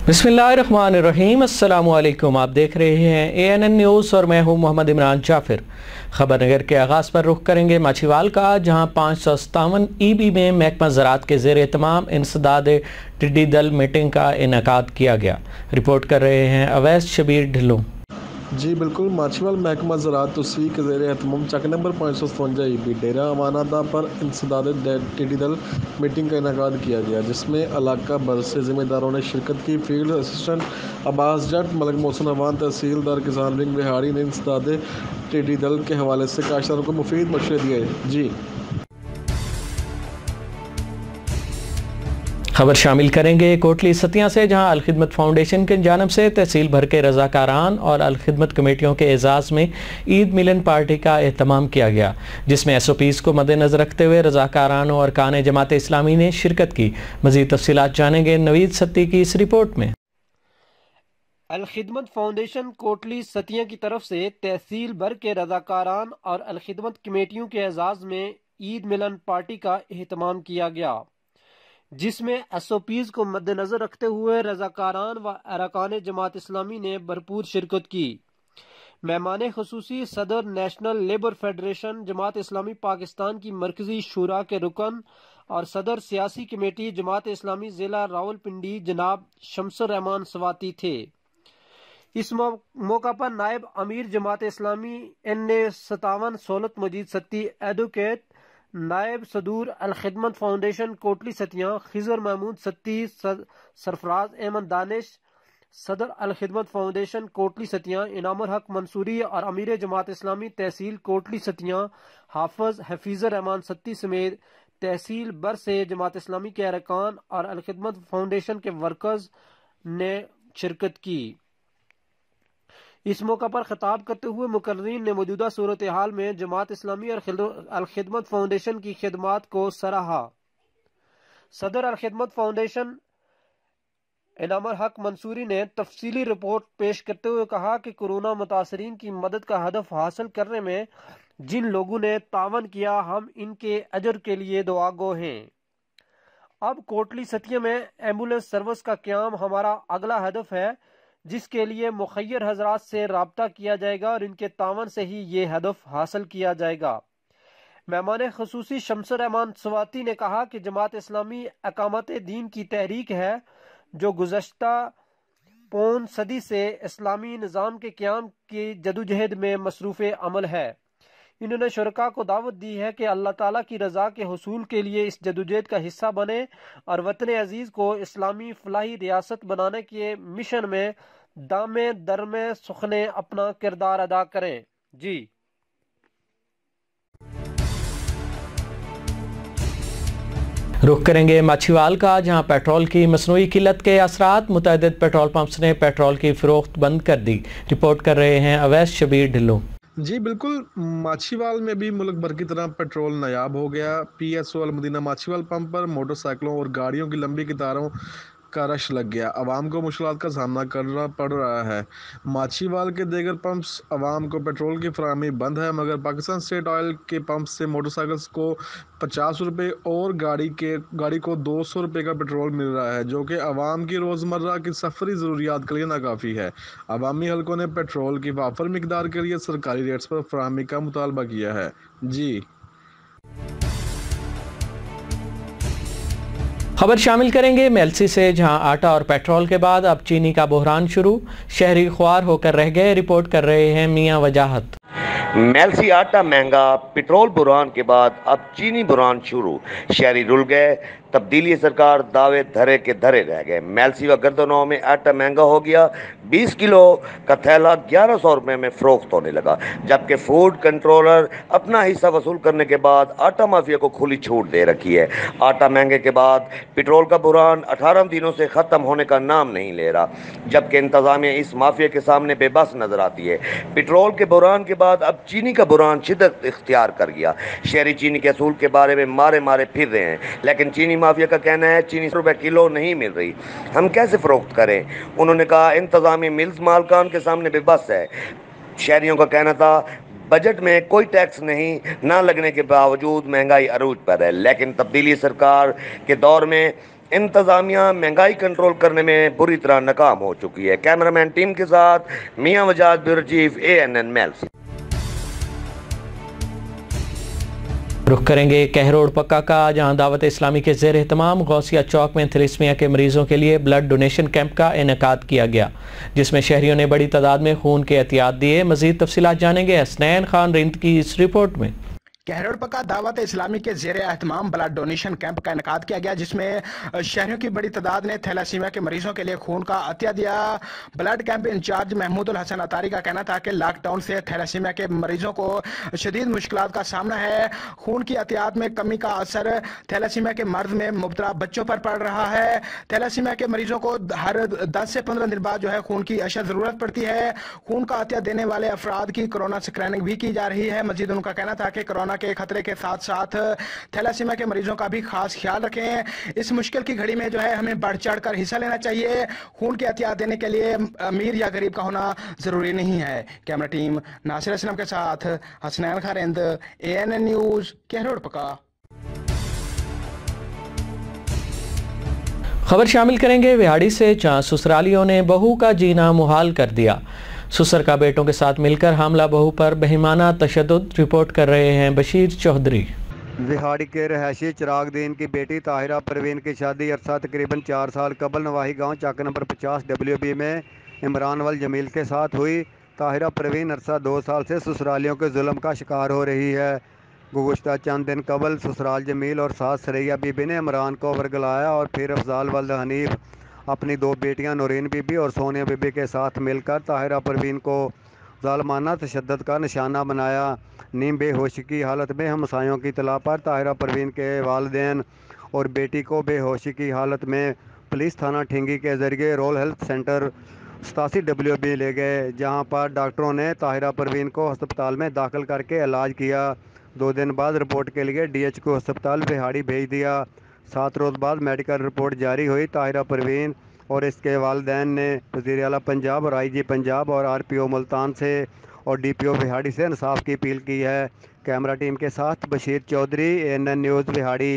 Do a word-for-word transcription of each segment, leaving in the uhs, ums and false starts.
बिस्मिल्लाहिर्रहमानिर्रहीम, अस्सलामुअलैकुम। आप देख रहे हैं ए एन एन न्यूज़ और मैं हूं मोहम्मद इमरान जाफिर। खबर नगर के आगाज़ पर रुख करेंगे माछीवाल का, जहां पाँच सौ सतावन ई बी में महकमा ज़राअत के ज़ेर एहतमाम इंसदाद टिड्डी दल मीटिंग का इनेकाद किया गया। रिपोर्ट कर रहे हैं अवैस शबीर ढिल्लों। जी बिल्कुल, माछीवाल महकमा ज़राअत तस्वी के ज़ेर एहतमाम चक नंबर पाँच सौ सतवंजा ई बी डेरा अमानतदार पर इंसदाद टिड्डी दल मीटिंग का इनेकाद किया गया, जिसमें इलाका भर से ज़िम्मेदारों ने शिरकत की। फील्ड असिस्टेंट अब्बास जट, मलिक मोहसिन अवान, तहसीलदार किसान रिंग रिहाड़ी ने इंसदाद टिड्डी दल के हवाले से काश्तकारों को मुफीद मशवरे दिए। जी खबर शामिल करेंगे कोटली सतिया से, जहां अलखिदमत फाउंडेशन की जानिब से तहसील भर के रज़ाकारान और अलखिदमत कमेटियों के एजाज़ में ईद मिलन पार्टी का एहतमाम किया गया, जिसमें एस ओ पीज़ को मद्देनज़र रखते हुए रज़ाकारान और अरकान जमात इस्लामी ने शिरकत की। मज़ीद तफसीलात जानेंगे नवीद सत्ती की इस रिपोर्ट में। अलखिदमत फाउंडेशन कोटली सतिया की तरफ से तहसील भर के रज़ाकारान और अलखिदमत कमेटियों के एजाज़ में ईद मिलन पार्टी का एहतमाम किया गया, जिसमें एस ओ पीज़ को मद्देनज़र रखते हुए रज़ाकारान व अरकान जमात इस्लामी ने भरपूर शिरकत की। मेहमान खुसूसी सदर national labour federation Jamaat Islami Pakistan की मरकजी शूरा के रुकन और सदर सियासी कमेटी जमात इस्लामी ज़िला रावलपिंडी जनाब शमसुर रहमान सवाती थे। इस मौका पर नायब अमीर जमात इस्लामी एन ए सतावन सोलत मजीद सत्ती, एडवोकेट नायब सदूर अलखिदमत फाउंडेशन कोटली सतिया खिजर महमूद सत्ती, सरफराज अहमद दानिश, सदर अलखिदमत फाउंडेशन कोटली सतिया इनामुल हक मंसूरी और अमीर जमात इस्लामी तहसील कोटली सतिया हाफज हफीज़र रहमान सत्ती समेत तहसील बर से जमात इस्लामी के अरकान और अलखिदमत फाउंडेशन के वर्कर्स ने शिरकत की। इस मौका पर खिताब करते हुए मुकर्रीन ने मौजूदा सूरत हाल में जमात इस्लामी और अलखिदमत फाउंडेशन की खिदमात को सराहा। सदर अलखिदमत फाउंडेशन इनामुल हक मंसूरी ने तफसीली रिपोर्ट पेश करते हुए कहा कि कोरोना मुतासरीन की मदद का हदफ हासिल करने में जिन लोगों ने तावन किया, हम इनके अजर के लिए दुआगो हैं। अब कोटली सतिया में एम्बुलेंस सर्विस का क़याम हमारा अगला हदफ है, जिसके लिए मुखय्यर हजरात से राब्ता किया जाएगा और इनके तावन से ही ये हदफ हासिल किया जाएगा। मेहमान खुसूसी शमसुर रहमान सवाती ने कहा कि जमात इस्लामी अकामत दीन की तहरीक है, जो गुज़श्ता पौन सदी से इस्लामी निज़ाम के क़याम की जदोजहद में मसरूफ़ अमल है। इन्होंने शुरका को दावत दी है कि अल्लाह ताला की रज़ा के हुसूल के लिए इस जदोजहद का हिस्सा बने और वतन अजीज़ को इस्लामी फलाही रियासत बनाने के मिशन में दामे दरमे सुखने अपना किरदार अदा करें। जी रुख करेंगे माछीवाल का, जहां पेट्रोल की मसनूई किल्लत के असरात, मुतअद्दिद पेट्रोल पंप्स ने पेट्रोल की फरोख्त बंद कर दी। रिपोर्ट कर रहे हैं अवैस शबीर ढिल्लों। जी बिल्कुल, माछीवाल में भी मुल्क भर की तरह पेट्रोल नायाब हो गया। P S O Almadina Machhiwal pump पर मोटरसाइकिलों और गाड़ियों की लंबी कतारों का रश लग गया। आवाम को मुश्किलात का सामना करना पड़ रहा है। माछीवाल के दीगर पंप्स आवाम को पेट्रोल की फराहमी बंद है, मगर पाकिस्तान स्टेट ऑयल के पंप से मोटरसाइकिल्स को पचास रुपये और गाड़ी के गाड़ी को दो सौ रुपये का पेट्रोल मिल रहा है, जो कि आवाम की रोज़मर्रा की सफरी ज़रूरियात के लिए नाकाफ़ी है। अवामी हलकों ने पेट्रोल की वाफर मिकदार के लिए सरकारी रेट्स पर फराहमी का मुतालबा किया है। जी खबर शामिल करेंगे मेलसी से, जहां आटा और पेट्रोल के बाद अब चीनी का बहरान शुरू, शहरी ख्वार होकर रह गए। रिपोर्ट कर रहे हैं मियां वजाहत। मेलसी आटा महंगा, पेट्रोल बुरान के बाद अब चीनी बुरान शुरू, शहरी रुल गए। तब्दीली सरकार दावे धरे के धरे रह गए। मेलसी व गर्दनों में आटा महंगा हो गया। बीस किलो का थैला ग्यारह सौ रुपये में फरोख्त होने लगा, जबकि फूड कंट्रोलर अपना हिस्सा वसूल करने के बाद आटा माफिया को खुली छूट दे रखी है। आटा महंगे के बाद पेट्रोल का बुरान अठारह दिनों से ख़त्म होने का नाम नहीं ले रहा, जबकि इंतज़ामिया इस माफिया के सामने बेबस नजर आती है। पेट्रोल के बुरान के बाद अब चीनी का बुरान शिद्दत इख्तियार कर गया। शहरी चीनी के असूल के बारे में मारे मारे फिर रहे हैं, लेकिन चीनी माफिया का कहना है चीनी सौ रुपये किलो नहीं मिल रही, हम कैसे फरोख्त करें। उन्होंने कहा इंतजामी मिल्स मालकान के सामने बेबस है। शहरियों का कहना था बजट में कोई टैक्स नहीं ना लगने के बावजूद महंगाई अरूज पर है, लेकिन तब्दीली सरकार के दौर में انتظامیہ مہنگائی کنٹرول کرنے میں بری طرح ناکام ہو چکی ہے۔ کیمرامین ٹیم کے ساتھ Mian Wajad, bureau chief, A N N Mailsi. رخ کریں گے کہروڑ پکا کا، جہاں دعوت اسلامی کے زیر اہتمام غوثیہ چوک میں تھیلیسیمیا کے مریضوں کے لیے بلڈ ڈونیشن کیمپ کا انعقاد کیا گیا، جس میں شہریوں نے بڑی تعداد میں خون کے عطیات دیے۔ مزید تفصیلات جانیں گے حسنین خان رند کی اس رپورٹ میں۔ کہروڑ پکا دعوت اسلامی کے زیر اہتمام بلڈ ڈونیشن کیمپ کا انعقاد کیا گیا، جس میں شہریوں کی بڑی تعداد نے تھیلیسیمیا کے مریضوں کے لیے خون کا عطیہ دیا۔ Blood camp incharge Mahmood ul-Hassan Atari کا کہنا تھا کہ لاک ڈاؤن سے تھیلیسیمیا کے مریضوں کو شدید مشکلات کا سامنا ہے۔ خون کی عطیات میں کمی کا اثر تھیلیسیمیا کے مرض میں مبتلا بچوں پر پڑ رہا ہے۔ تھیلیسیمیا کے مریضوں کو ہر دس سے پندرہ دن بعد جو ہے خون کی اشد ضرورت پڑتی ہے۔ خون کا عطیہ دینے والے افراد کی کورونا اسکریننگ بھی کی جا رہی ہے۔ مزید ان کا کہنا تھا کہ کورونا کے خطرے کے ساتھ ساتھ تھیلیسیمیا کے مریضوں کا بھی خاص خیال رکھیں۔ اس مشکل کی گھڑی میں جو ہے ہمیں بڑھ چڑھ کر حصہ لینا چاہیے۔ خون کے عطیات دینے کے لیے امیر یا غریب کا ہونا ضروری نہیں ہے۔ کیمرہ ٹیم ناصر اسلم کے ساتھ Hasnain Kharand, A N N news, Kahror Pakka. خبر شامل کریں گے وہاڑی سے، جہاں سسرالیوں نے بہو کا جینا محال کر دیا۔ سسر کا بیٹوں کے ساتھ مل کر حاملہ بہو پر بہیمانہ تشدد، رپورٹ کر رہے ہیں بشیر چودھری۔ وہاڑی کے رہائشی چراغ دین کی بیٹی طاہرہ پروین کی شادی عرصہ تقریباً چار سال قبل نواحی گاؤں چاک نمبر پچاس ڈبلیو بی میں عمران ول جمیل کے ساتھ ہوئی۔ طاہرہ پروین عرصہ دو سال سے سسرالیوں کے ظلم کا شکار ہو رہی ہے۔ گزشتہ چند دن قبل سسرال جمیل اور ساس سریا بی بی نے عمران کو ورگلایا اور پھر افضال ولد حنیف اپنی دو بیٹیاں نورین بی بی اور سونیا بی بی کے ساتھ مل کر طاہرہ پروین کو ظالمانہ تشدد کا نشانہ بنایا۔ نیم بے ہوشی کی حالت میں ہمسایوں کی اطلاع پر طاہرہ پروین کے والدین اور بیٹی کو بے ہوشی کی حالت میں پولیس تھانہ ٹھنگی کے ذریعے رول ہیلتھ سینٹر ستاسی ڈبلیو بی لے گئے، جہاں پر ڈاکٹروں نے طاہرہ پروین کو ہسپتال میں داخل کر کے علاج کیا۔ دو دن بعد رپورٹ کے لیے ڈی ایچ کو ہسپتال وہاڑی بھیج دیا۔ سات روز بعد میڈیکل رپورٹ جاری ہوئی۔ طاہرہ پروین اور اس کے والدین نے وزیر اعلیٰ پنجاب اور آئی جی پنجاب اور آر پی او ملتان سے اور ڈی پی او وہاڑی سے انصاف کی اپیل کی ہے۔ کیمرہ ٹیم کے ساتھ Bashir Chaudhry, A N N news Vehari.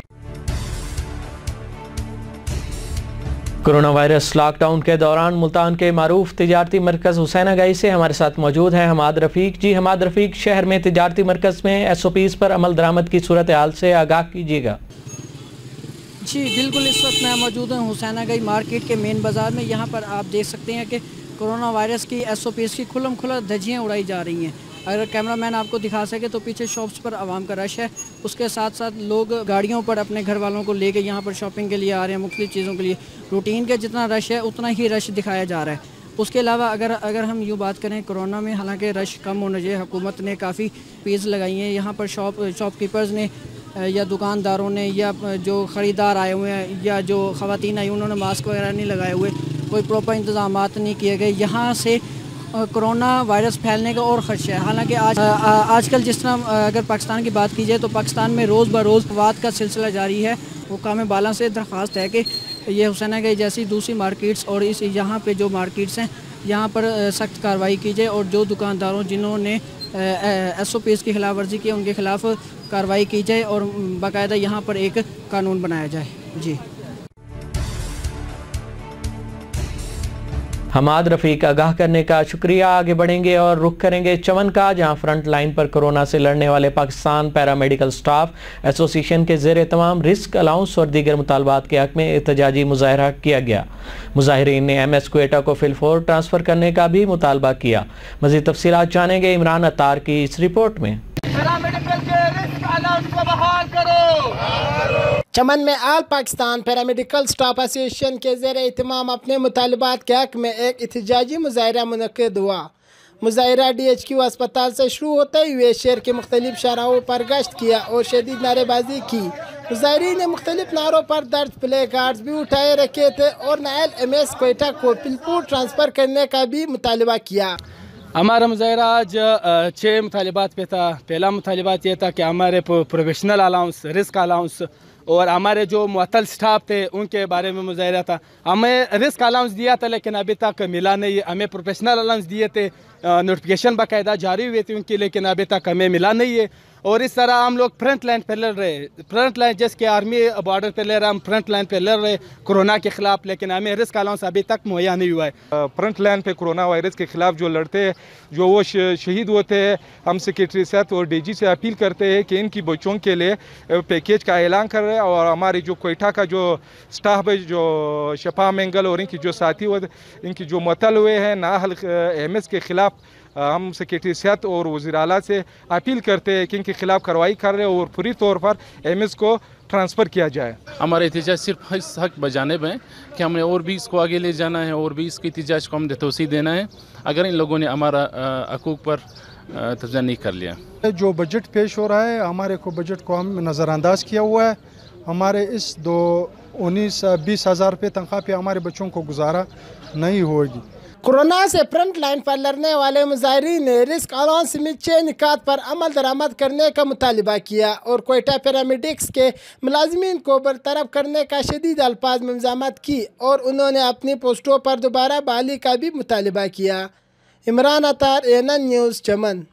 Corona virus lockdown کے دوران ملتان کے معروف تجارتی مرکز حسین اگائی سے ہمارے ساتھ موجود ہیں حماد رفیق۔ جی حماد رفیق، شہر میں تجارتی مرکز میں ایس او پیز پر عمل درآمد کی صورتحال سے آگاہ کیجیے گا۔ جی بالکل، اس وقت میں موجود ہوں حسین اگائی مارکیٹ کے مین بازار میں۔ یہاں پر آپ دیکھ سکتے ہیں کہ کورونا وائرس کی ایس او پیز کی کھلم کھلا دھجیاں اڑائی جا رہی ہیں۔ اگر کیمرہ مین آپ کو دکھا سکے تو پیچھے شاپس پر عوام کا رش ہے، اس کے ساتھ ساتھ لوگ گاڑیوں پر اپنے گھر والوں کو لے کے یہاں پر شاپنگ کے لیے آ رہے ہیں، مختلف چیزوں کے لیے۔ روٹین کے جتنا رش ہے اتنا ہی رش دکھایا جا رہا ہے۔ اس کے علاوہ اگر اگر ہم یوں بات کریں کورونا میں، حالانکہ رش کم ہونا چاہیے، حکومت نے کافی پیز لگائی ہیں یہاں پر، شاپ شاپ کیپرز نے یا دکانداروں نے یا جو خریدار آئے ہوئے ہیں یا جو خواتین آئی انہوں نے ماسک وغیرہ نہیں لگائے ہوئے، کوئی پراپر انتظامات نہیں کیے گئے۔ یہاں سے کرونا وائرس پھیلنے کا اور خدشہ ہے۔ حالانکہ آج آج کل جس طرح اگر پاکستان کی بات کی جائے تو پاکستان میں روز بروز وبات کا سلسلہ جاری ہے۔ حکام بالا سے درخواست ہے کہ یہ حسین اگائی جیسی دوسری مارکیٹس اور اس یہاں پہ جو مارکیٹس ہیں یہاں پر سخت کارروائی کی جائے، اور جو دکانداروں جنہوں نے ایس او پیز کی خلاف ورزی کی ان کے خلاف کارروائی کی جائے اور باقاعدہ یہاں پر ایک قانون بنایا جائے۔ جی حماد رفیق، آگاہ کرنے کا شکریہ۔ آگے بڑھیں گے اور رخ کریں گے چمن کا، جہاں فرنٹ لائن پر کورونا سے لڑنے والے پاکستان پیرا میڈیکل سٹاف ایسوسی ایشن کے زیر اہتمام رسک الاؤنس اور دیگر مطالبات کے حق میں احتجاجی مظاہرہ کیا گیا۔ مظاہرین نے ایم ایس کوئٹہ کو فی الفور ٹرانسفر کرنے کا بھی مطالبہ کیا۔ مزید تفصیلات جانیں گے عمران اتار کی اس رپورٹ میں۔ چمن میں آل پاکستان پیرامیڈیکل سٹاف ایسوسی ایشن کے زیر اہتمام اپنے مطالبات کے حق میں ایک احتجاجی مظاہرہ منعقد ہوا۔ مظاہرہ ڈی ایچ کیو اسپتال سے شروع ہوتے ہوئے شہر کے مختلف شاہراہوں پر گشت کیا اور شدید نعرے بازی کی۔ مظاہرین نے مختلف نعروں پر درج پلے کارڈز بھی اٹھائے رکھے تھے اور نائل ایم ایس کوئٹہ کو پلپور ٹرانسفر کرنے کا بھی مطالبہ کیا۔ ہمارا مظاہرہ آج چھ مطالبات پہ تھا۔ پہلا مطالبات یہ تھا کہ ہمارے پروفیشنل الاؤنس، رسک الاؤنس اور ہمارے جو معطل سٹاف تھے ان کے بارے میں مظاہرہ تھا۔ ہمیں رسک الاؤنس دیا تھا لیکن ابھی تک ملا نہیں۔ ہمیں پروفیشنل الاؤنس دیے تھے नोटिफिकेशन बाकायदा जारी हुए थे उनकी, लेकिन अभी तक हमें मिला नहीं है। और इस तरह हम लोग फ्रंट लाइन पे लड़ रहे हैं, फ्रंट लाइन जैसे आर्मी बॉर्डर पे लड़ रहे, हम फ्रंट लाइन पे लड़ रहे कोरोना के खिलाफ, लेकिन हमें रिस्क अलाउंस अभी तक मुहैया नहीं हुआ है। फ्रंट लाइन पे कोरोना वायरस के खिलाफ जो लड़ते हैं, जो वो शहीद होते हैं, हम सेक्रेटरी सेहत और डी जी से अपील करते हैं कि इनकी बच्चों के लिए पैकेज का ऐलान कर रहे हैं। और हमारे जो कोयटा का जो स्टाफ है, जो शफा मंगल और इनकी जो साथी हो, इनकी जो मतल हुए हैं नाहल एम एस के खिलाफ, हम सेक्रेटरी सेहत और वज़ीर आला से अपील करते हैं कि इनके खिलाफ कार्रवाई कर रहे हैं और पूरी तौर पर एम एस को ट्रांसफ़र किया जाए। हमारा एहतजाज सिर्फ इस हक बजानिब है कि हमने और भी इसको आगे ले जाना है और भी इसके एहतजाज को हमने तोसी देना है, अगर इन लोगों ने हमारा हकूक़ पर तवज्जो नहीं कर लिया। जो बजट पेश हो रहा है, हमारे को बजट को हम नज़रअंदाज किया हुआ है। हमारे इस दो उन्नीस बीस हज़ार रुपये तनख्वाह पे हमारे बच्चों को गुजारा नहीं होगी। कोरोना से फ्रंट लाइन पर लड़ने वाले मुजाहिरीन ने रिस्क अलाउंस समेत छह निकात पर अमल दरामद करने का मुतालबा किया और कोयटा पैरामेडिक्स के मुलाजमीन को बरतरफ करने का शदीद अल्फाज में मज़ामत की और उन्होंने अपनी पोस्टों पर दोबारा बहाली का भी मुतालबा किया। Imran Attar, A N N news, Chaman.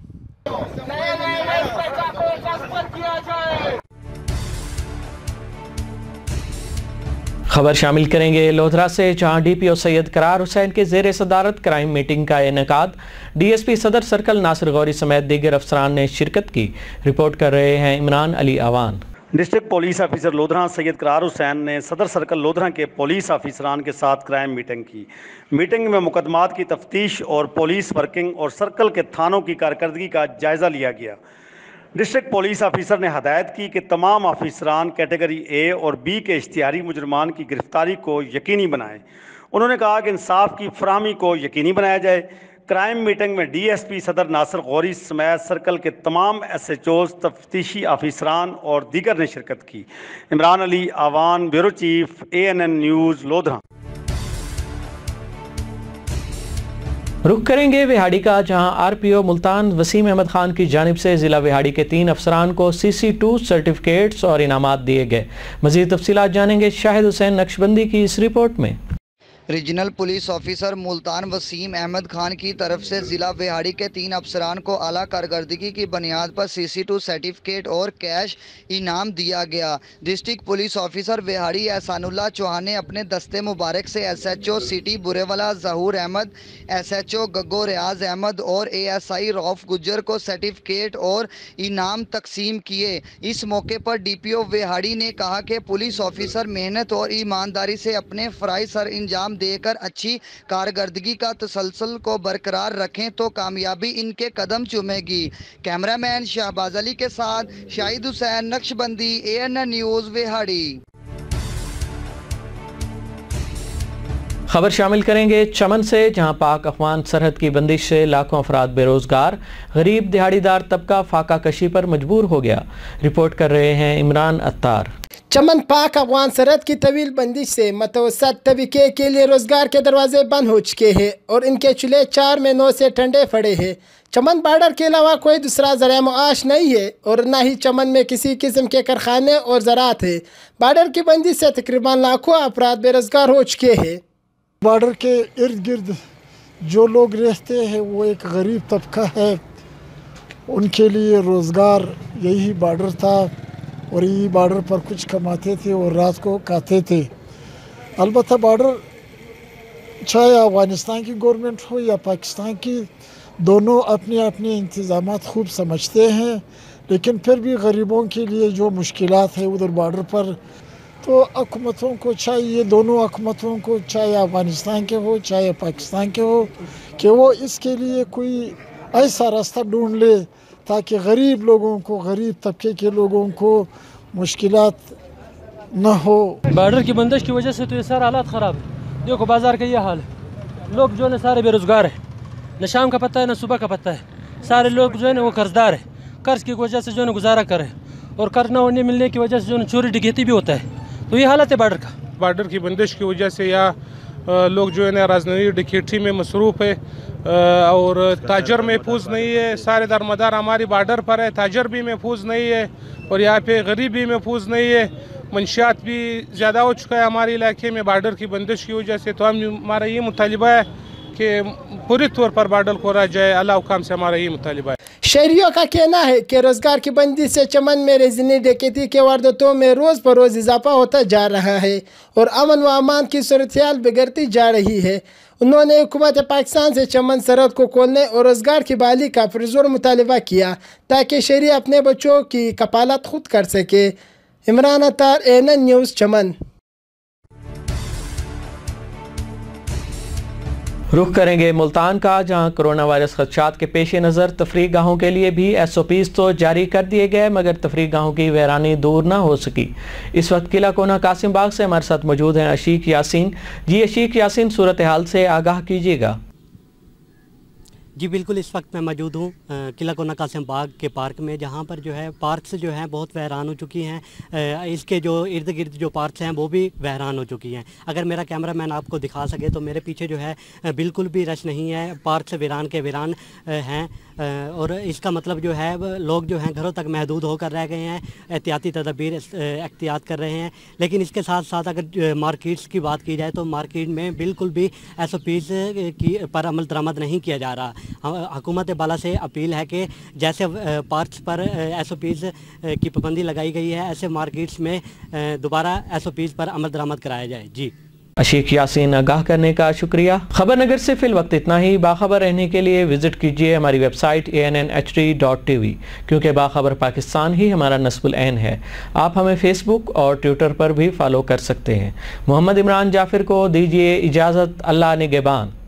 खबर शामिल करेंगे लोधरा से, जहां D P O Syed Qarar Hussain के ज़ेर सदारत क्राइम मीटिंग का इनेकाद। डी एस पी सदर सर्कल नासिर गौरी समेत दीगर अफसरान ने शिरकत की। रिपोर्ट कर रहे हैं Imran Ali Awan. District police officer Lodhran Syed Qarar Hussain ने सदर सर्कल लोधरा के पुलिस ऑफिसरान के साथ क्राइम मीटिंग की। मीटिंग में मुकदमात की तफ्तीश और पुलिस वर्किंग और सर्कल के थानों की कारकर्दगी का जायज़ा लिया गया। डिस्ट्रिक्ट पुलिस ऑफिसर ने हदायत की कि तमाम ऑफिसरान कैटेगरी ए और बी के इश्तिहारी मुजरमान की गिरफ्तारी को यकीनी बनाएं। उन्होंने कहा कि इंसाफ की फराहमी को यकीनी बनाया जाए। क्राइम मीटिंग में डी एस पी सदर नासिर गौरी समेत सर्कल के तमाम एस एच ओज़, तफ्तीशी ऑफिसरान और दीगर ने शिरकत की। Imran Ali Awan, bureau chief, A N N news, Lodhran. रुख करेंगे विहाड़ी का, जहां R P O Multan Waseem Ahmed Khan की जानिब से ज़िला विहाड़ी के तीन अफसरान को सी सी टू सर्टिफिकेट्स और इनामात दिए गए। मज़ीद तफसीलात जानेंगे शाहिद हुसैन नक्शबंदी की इस रिपोर्ट में। Regional police officer Multan Waseem Ahmed Khan की तरफ से ज़िला विहाड़ी के तीन अफसरान को आला कारकर्दगी की बुनियाद पर सी सी टू सर्टिफिकेट और कैश इनाम दिया गया। District police officer Vehari Ehsanullah Chauhan ने अपने दस्ते मुबारक से S H O city Burewala Zahoor Ahmed, S H O Gaggo Riaz Ahmed और A S I Rauf Gujjar को सर्टिफिकेट और इनाम तकसीम किए। इस मौके पर डी पी ओ विहाड़ी ने कहा कि पुलिस ऑफिसर मेहनत और ईमानदारी से अपने फ़राइज़ सर इंजाम देकर अच्छी कारकर्दगी का तसलसल को बरकरार रखें तो कामयाबी इनके कदम चूमेगी। कैमरामैन शहबाज अली के साथ Shahid Hussain Naqshbandi, A N N news, Vehari. खबर शामिल करेंगे चमन से, जहां पाक अफगान सरहद की बंदिश से लाखों अफराद बेरोजगार, गरीब दिहाड़ीदार तबका फाका कशी पर मजबूर हो गया। रिपोर्ट कर रहे हैं इमरान अत्तार। चमन पाक अफगान सरहद की तवील बंदिश से मतवसत तबके के लिए रोजगार के दरवाजे बंद हो चुके हैं और इनके चूल्हे चार महीनों से ठंडे पड़े हैं। चमन बॉर्डर के अलावा कोई दूसरा ज़रिया मुआश नहीं है और न ही चमन में किसी किस्म के कारखाने और ज़राअत है। बॉर्डर की बंदिश से तकरीबन लाखों अफराद बेरोजगार हो चुके हैं। बॉर्डर के इर्द गिर्द जो लोग रहते हैं वो एक गरीब तबका है, उनके लिए रोज़गार यही बॉर्डर था और यही बॉर्डर पर कुछ कमाते थे और रात को खाते थे। अलबत्ता बॉर्डर चाहे अफ़गानिस्तान की गवर्नमेंट हो या पाकिस्तान की, दोनों अपने अपने इंतज़ामात खूब समझते हैं, लेकिन फिर भी गरीबों के लिए जो मुश्किलात है उधर बॉर्डर पर, तो हुकूमतों को चाहिए, दोनों हुकूमतों को, चाहे अफ़गानिस्तान के हो चाहे पाकिस्तान के हो, कि वो इसके लिए कोई ऐसा रास्ता ढूंढ ले ताकि गरीब लोगों को, गरीब तबके के लोगों को मुश्किलात न हो। बॉर्डर की बंदिश की वजह से तो ये सारा हालात ख़राब है। देखो बाज़ार का ये हाल है, लोग जो है सारे बेरोज़गार है, न शाम का पता है न सुबह का पता है। सारे लोग जो है ना वो कर्जदार है, कर्ज की वजह से जो है ना गुजारा करे और कर्ज न होने मिलने की वजह से जो है चोरी डकैती भी होता है। तो ये हालत है बॉर्डर का। बॉर्डर की बंदिश की वजह से या लोग जो है ना राजनयी डकैती में मसरूफ़ है और ताजर महफूज नहीं है। सारे दरमदार हमारी बॉर्डर पर है, ताजर भी महफूज नहीं है और यहाँ पे गरीब भी महफूज नहीं है। मंशियात भी ज़्यादा हो चुका है हमारे इलाके में बॉर्डर की बंदिश की वजह से। तो हम हमारा ये मुतालिबा है कि पूरी तौर पर बाडल खोला जाए। अल्लाह हुकाम से हमारा यही मुतालिबा है। शहरियों का कहना है कि रोजगार की बंदी से चमन में रेजिनी डकैती के वारदातों में रोज पर रोज इजाफा होता जा रहा है और अमन व अमान की सूरत-ए-हाल बिगड़ती जा रही है। उन्होंने हुकूमत पाकिस्तान से चमन सरहद को खोलने और रोजगार की बहाली का पुरजोर मुतालिबा किया ताकि शहरी अपने बच्चों की कपालत खुद कर सके। Imran Attar, A N N news, Chaman. रुख करेंगे मुल्तान का, जहां कोरोना वायरस खदशात के पेश नज़र तफरीह गाहों के लिए भी एस ओ पीज़ तो जारी कर दिए गए, मगर तफरीह गाहों की वैरानी दूर ना हो सकी। इस वक्त किला कोना कासिम बाग से हमारे साथ मौजूद हैं अशीक यासीन। जी अशीक यासीन, सूरत हाल से आगाह कीजिएगा। जी बिल्कुल, इस वक्त मैं मौजूद हूँ किला कोना कासिम बाग के पार्क में, जहाँ पर जो है पार्क्स जो हैं बहुत वहरान हो चुकी हैं। इसके जो इर्द गिर्द जो पार्क्स हैं वो भी वहरान हो चुकी हैं। अगर मेरा कैमरा मैन आपको दिखा सके तो मेरे पीछे जो है बिल्कुल भी रश नहीं है, पार्क्स वीरान के वीरान हैं और इसका मतलब जो है लोग जो हैं घरों तक महदूद होकर रह गए हैं, एहतियाती तदबीर एहतियात कर रहे हैं। लेकिन इसके साथ साथ अगर मार्केट्स की बात की जाए तो मार्केट में बिल्कुल भी एस ओ पीज़ की पर अमल दरामद नहीं किया जा रहा। हुकूमत बाला से अपील है कि जैसे पार्क्स पर एस ओ पीज़ की पाबंदी लगाई गई है, ऐसे मार्केट्स में दोबारा एस ओ पीज़ पर अमल दरामद कराया जाए। जी अशीक यासीन, आगाह करने का शुक्रिया। खबर नगर से फिल वक्त इतना ही। बाखबर रहने के लिए विजिट कीजिए हमारी website A N N H D dot T V, क्योंकि बाखबर पाकिस्तान ही हमारा नस्बुल ऐन है। आप हमें फेसबुक और ट्विटर पर भी फॉलो कर सकते हैं। मोहम्मद इमरान जाफिर को दीजिए इजाज़त। अल्लाह निगहबान।